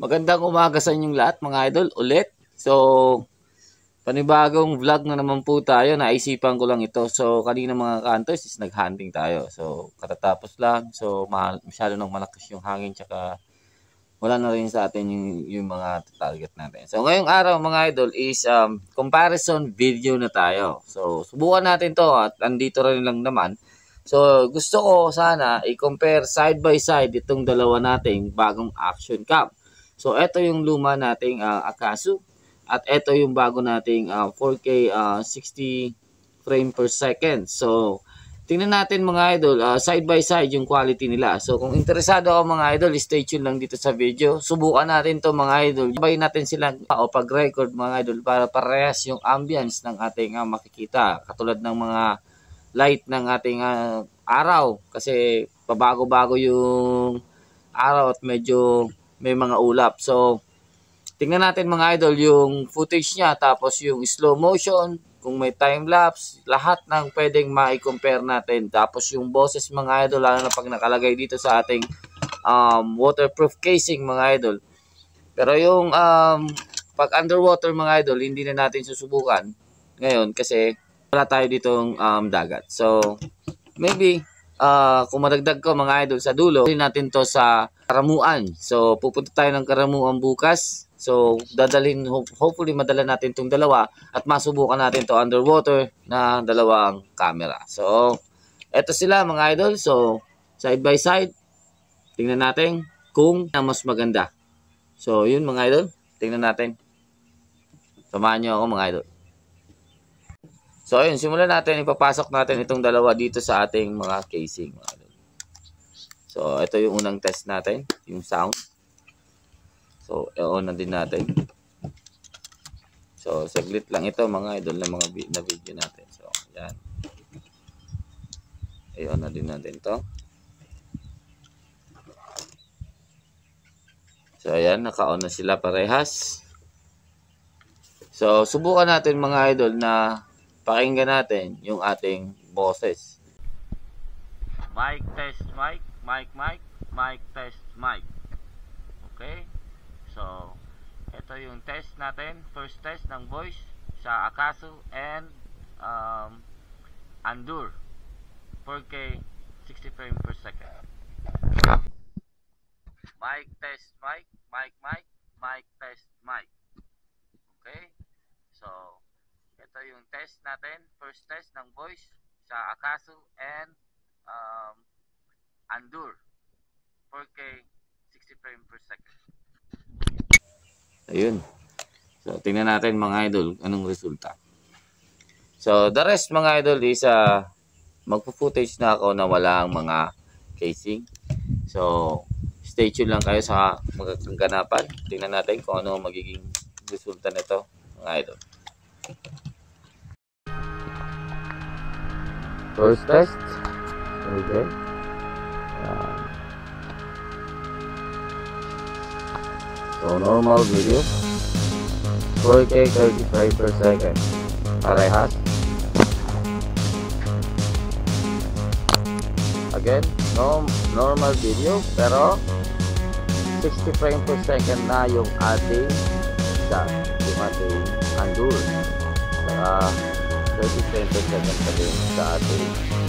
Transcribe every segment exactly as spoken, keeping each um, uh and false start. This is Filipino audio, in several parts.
Magandang umaga sa inyong lahat mga idol ulit. So, panibagong vlog na naman po tayo. Naisipan ko lang ito. So, kanina mga ka-hunters is nag-hunting tayo. So, katatapos lang. So, masyado nang malakas yung hangin tsaka wala na rin sa atin yung, yung mga target natin. So, ngayong araw mga idol is um, comparison video na tayo. So, subukan natin to at andito rin lang naman. So, gusto ko sana i-compare side by side itong dalawa nating bagong action cam. So, ito yung luma nating uh, Akasu at ito yung bago nating uh, four K uh, sixty frame per second. So, tingnan natin mga idol, uh, side by side yung quality nila. So, kung interesado ako mga idol, stay tuned lang dito sa video. Subukan natin to mga idol. Sabayin natin sila o pag-record mga idol para parehas yung ambience ng ating uh, makikita. Katulad ng mga light ng ating uh, araw. Kasi pabago-bago yung araw at medyo may mga ulap. So, tingnan natin mga idol yung footage niya, tapos yung slow motion, kung may time lapse, lahat ng pwedeng ma-compare natin. Tapos yung boses mga idol, lalo na pag nakalagay dito sa ating um, waterproof casing mga idol. Pero yung um, pag underwater mga idol, hindi na natin susubukan ngayon kasi wala tayo ditong um, dagat. So, maybe Uh, kung madagdag ko mga idol sa dulo, hindi natin to sa Karamuan. So, pupunta tayo ng Karamuan bukas. So, dadalhin, hopefully madala natin itong dalawa at masubukan natin to underwater na dalawang camera. So, eto sila mga idol. So, side by side, tingnan natin kung na mas maganda. So, yun mga idol, tingnan natin. Samahan nyo ako mga idol. So, ayun, simulan natin. Ipapasok natin itong dalawa dito sa ating mga casing. So, ito yung unang test natin, yung sound. So, i-on na din natin. So, saglit lang ito mga idol na mga na video natin. So, yan. I-on na din natin to. So, ayan, naka-on na sila parehas. So, subukan natin mga idol na pakinggan natin yung ating boses. Mic test mic, mic mic, mic test mic. Okay? So, ito yung test natin, first test ng voice sa Akasu and um, Andur four K sixty frame per second. Mic test mic, mic mic, mic test mic. Okay? So, ito yung test natin, first test ng voice sa Akasu and um, Andur four K sixty frame per second. Ayun. So, tingnan natin mga idol anong resulta. So, the rest mga idol is uh, magpo-footage na ako na wala ang mga casing. So, stay tuned lang kayo sa mga kaganapan. Tingnan natin kung ano magiging resulta nito mga idol. First test. Okay. Uh, so normal video. four K thirty frames per second. Parehas. Again, no normal video pero sixty frames per second na yung ating sa yung ating Andur. Saka thirty frames per second pa din sa ating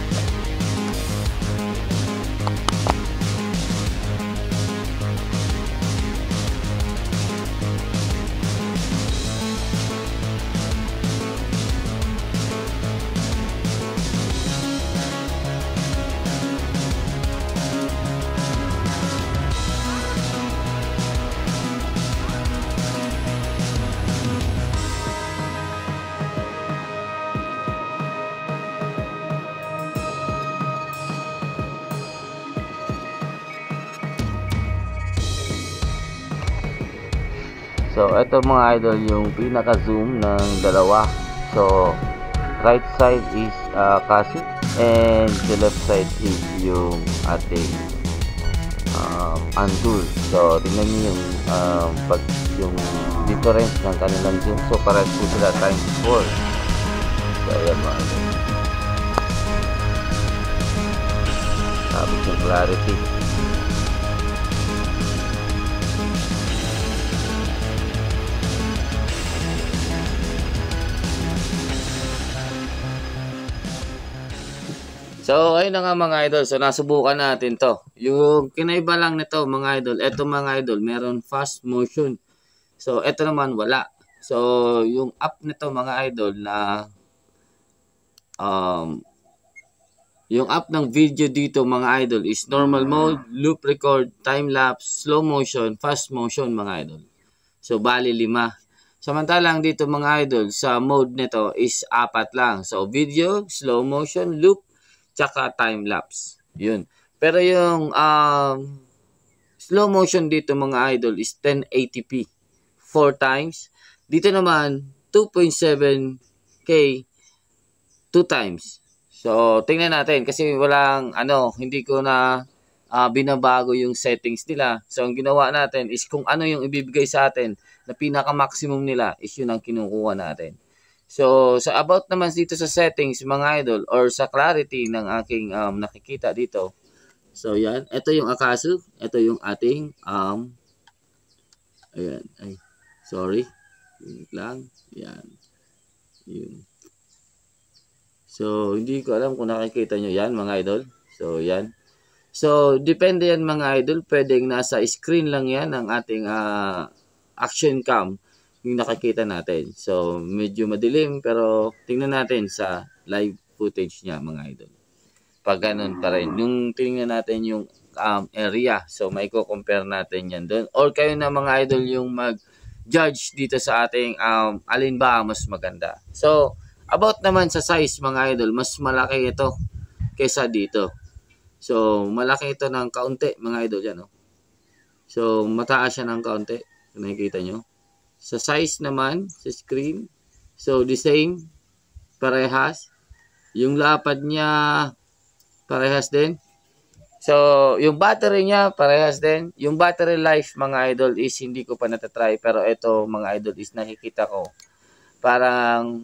So, ito mga idol yung pinaka-zoom ng dalawa. So, right side is uh, Akasu and the left side is yung ating uh, Andur. So, tingnan niyo yung uh, pag yung difference ng kanilang zoom. So, parehas po sila times four. So, ayan mga idol. Tapos yung clarity. So, ayun na nga mga idol. So, nasubukan natin to. Yung kinaiba lang nito mga idol. Eto mga idol, meron fast motion. So, eto naman wala. So, yung app nito mga idol na um, yung app ng video dito mga idol is normal mode, loop record, time-lapse, slow motion, fast motion mga idol. So, bali lima. Samantalang dito mga idol, sa mode nito is apat lang. So, video, slow motion, loop, tsaka time-lapse. Yun. Pero yung um, slow motion dito mga idol is ten eighty p. four times. Dito naman, two point seven K two times. So, tingnan natin kasi walang ano, hindi ko na uh, binabago yung settings nila. So, ang ginawa natin is kung ano yung ibibigay sa atin na pinaka-maximum nila is yun ang kinukuha natin. So, sa about naman dito sa settings mga idol or sa clarity ng aking um, nakikita dito. So, yan. Ito yung Akasu. Ito yung ating um, ayan. Ay, sorry. Yun lang. Yan. Yun. So, hindi ko alam kung nakikita nyo yan, mga idol. So, yan. So, depende yan, mga idol. Pwedeng nasa screen lang yan ang ating uh, action cam yung nakikita natin. So, medyo madilim, pero tingnan natin sa live footage niya, mga idol. Pag ganun pa rin. Yung tingnan natin yung um, area. So, may ko-compare natin yan doon. Or kayo na, mga idol, yung mag-judge dito sa ating um, alin ba mas maganda. So, about naman sa size mga idol, mas malaki ito kaysa dito. So, malaki ito ng kaunti mga idol yan. Oh. So, mataas siya ng kaunti. Kung nakikita nyo. Sa size naman, sa screen, so the same, parehas. Yung lapad niya, parehas din. So, yung battery niya, parehas din. Yung battery life mga idol is hindi ko pa natatry. Pero ito mga idol is nakikita ko. Parang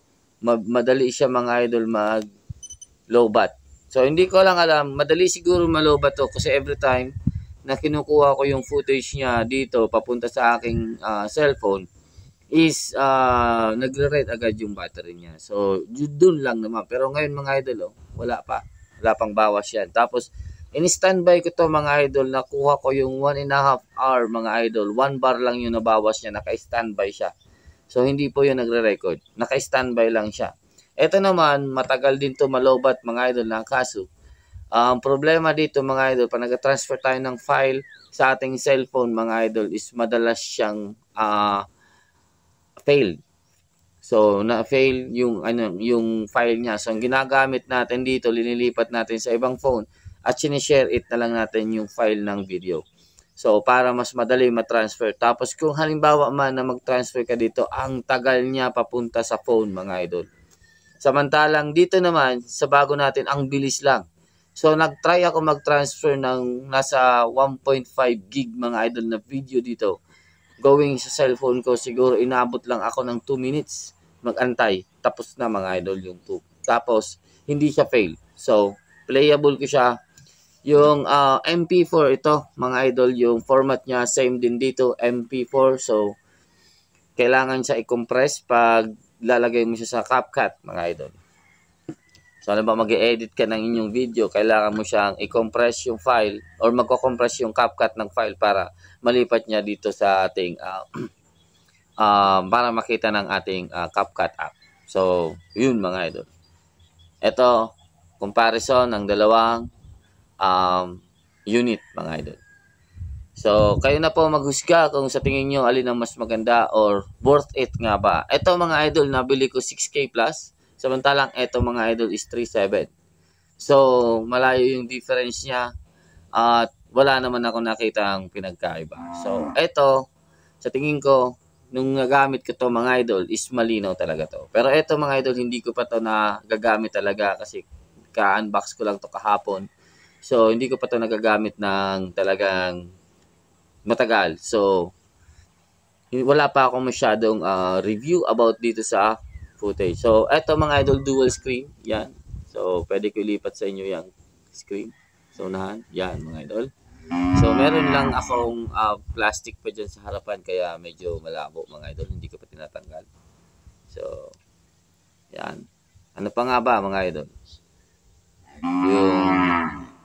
madali siya mga idol mag low bat. So hindi ko lang alam, madali siguro ma-low bat to kasi every time na kinukuha ko yung footage niya dito papunta sa aking uh, cellphone is uh, nagre-red agad yung battery niya. So doon lang naman. Pero ngayon mga idol, oh, wala pa. Wala pang bawas yan. Tapos in-standby ko to mga idol, nakuha ko yung one and a half hour mga idol. One bar lang yung nabawas niya, naka-standby siya. So, hindi po yun nagre-record. Naka-standby lang siya. Ito naman, matagal din to malobat mga idol na kaso. Ang um, problema dito mga idol, pag nag-transfer tayo ng file sa ating cellphone mga idol is madalas siyang uh, failed. So, na-fail yung, ano, yung file niya. So, ang ginagamit natin dito, linilipat natin sa ibang phone at sinishare it na lang natin yung file ng video. So, para mas madali matransfer. Tapos, kung halimbawa man na mag-transfer ka dito, ang tagal niya papunta sa phone, mga idol. Samantalang, dito naman, sa bago natin, ang bilis lang. So, nag-try ako mag-transfer ng nasa one point five gig, mga idol, na video dito. Going sa cellphone ko, siguro inabot lang ako ng two minutes mag-antay. Tapos na, mga idol, yung two. Tapos, hindi siya fail. So, playable ko siya. Yung uh, M P four ito, mga idol, yung format niya same din dito, M P four. So, kailangan siya i-compress pag lalagay mo siya sa CapCut, mga idol. So, ano ba mag-e-edit ka ng inyong video, kailangan mo siyang i-compress yung file or magko-compress yung CapCut ng file para malipat niya dito sa ating uh, uh, para makita ng ating uh, CapCut app. So, yun mga idol. Ito, comparison ng dalawang Um, unit mga idol. So, kayo na po maghusga kung sa tingin nyo alin ang mas maganda or worth it nga ba. Ito mga idol, nabili ko six K plus. Samantalang ito mga idol is three point seven. So, malayo yung difference niya. At wala naman ako nakita ang pinagkaiba. So, ito, sa tingin ko, nung nagamit ko to mga idol is malinaw talaga to. Pero ito mga idol, hindi ko pa to na gagamit talaga kasi ka-unbox ko lang to kahapon. So, hindi ko pa ito nagagamit ng talagang matagal. So, wala pa akong masyadong uh, review about dito sa footage. So, eto mga idol, dual screen. Yan. So, pwede ko ilipat sa inyo yung screen. So, unahan. Yan, mga idol. So, meron lang akong uh, plastic pa dyan sa harapan kaya medyo malabo, mga idol. Hindi ko pa tinatanggal. So, yan. Ano pa nga ba, mga idol?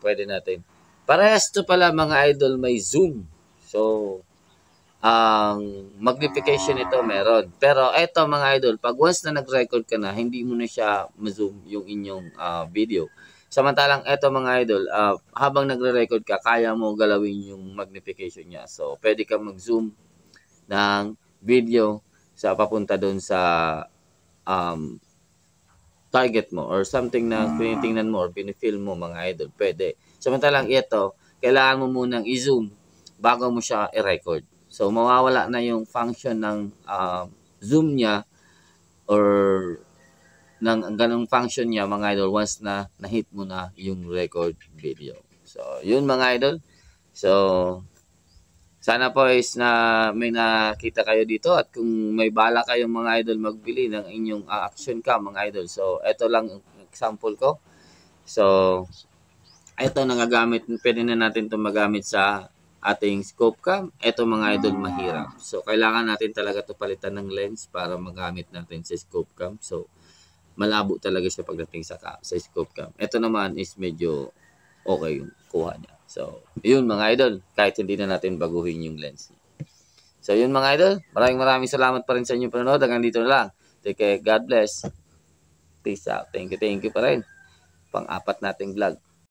pwede natin. Parehas to pala mga idol, may zoom. So, ang magnification nito meron. Pero eto mga idol, pag once na nag-record ka na, hindi mo na siya ma-zoom yung inyong uh, video. Samantalang eto mga idol, uh, habang nagre-record ka, kaya mo galawin yung magnification niya. So, pwede ka mag-zoom ng video sa papunta doon sa um, target mo or something na tinitingnan mo or binifilm mo mga idol. Pwede. Samantalang ito, kailangan mo munang i-zoom bago mo siya i-record. So, mawawala na yung function ng uh, zoom niya or ng ganong function niya mga idol once na na-hit mo na yung record video. So, yun mga idol. So, sana po is na may nakita kayo dito at kung may bala kayong mga idol magbili ng inyong uh, action cam mga idol. So, ito lang example ko. So, ito nagagamit, pwede na natin ito magamit sa ating scope cam. Ito mga idol mahirap. So, kailangan natin talaga ito palitan ng lens para magamit natin sa scope cam. So, malabo talaga siya pagdating sa, sa scope cam. Ito naman is medyo okay yung kuha niya. So, yun mga idol. Kahit hindi na natin baguhin yung lens. So, yun mga idol. Maraming maraming salamat pa rin sa inyong panonood. Hanggang dito na lang. Take care. God bless. Peace out. Thank you, thank you pa rin. Pang-apat nating vlog.